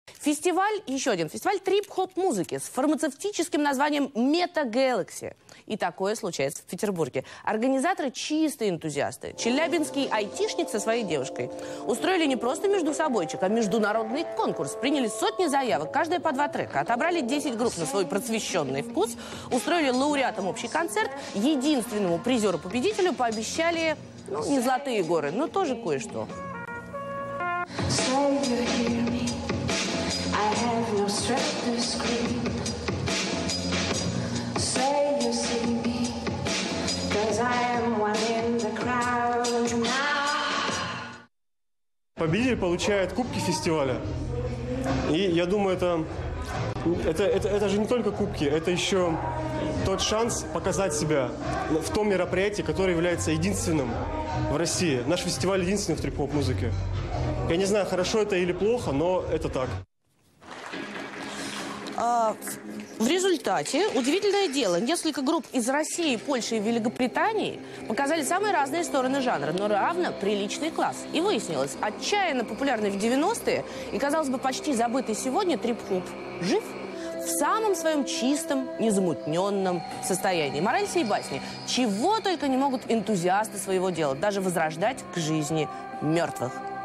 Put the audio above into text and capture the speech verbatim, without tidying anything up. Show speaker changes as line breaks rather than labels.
Фестиваль, еще один фестиваль трип-хоп-музыки с фармацевтическим названием Meta Galaxy. И такое случается в Петербурге. Организаторы чистые энтузиасты. Челябинский айтишник со своей девушкой устроили не просто междусобойчик, а международный конкурс. Приняли сотни заявок, каждая по два трека. Отобрали десять групп на свой просвещенный вкус. Устроили лауреатам общий концерт. Единственному призеру-победителю пообещали, ну, не золотые горы, но тоже кое-что. I have no strength to scream. Say you see me, 'cause I am one in the crowd now.
Победитель получает кубки фестиваля. И я думаю, это, это, это, это же не только кубки, это еще тот шанс показать себя в том мероприятии, которое является единственным в России. Наш фестиваль единственный в трип-хоп-музыке. Я не знаю, хорошо это или плохо, но это так.
В результате, удивительное дело, несколько групп из России, Польши и Великобритании показали самые разные стороны жанра, но равно приличный класс. И выяснилось, отчаянно популярный в девяностые и, казалось бы, почти забытый сегодня трип-хоп жив в самом своем чистом, незамутненном состоянии. Мораль сей басни: чего только не могут энтузиасты своего дела, даже возрождать к жизни мертвых.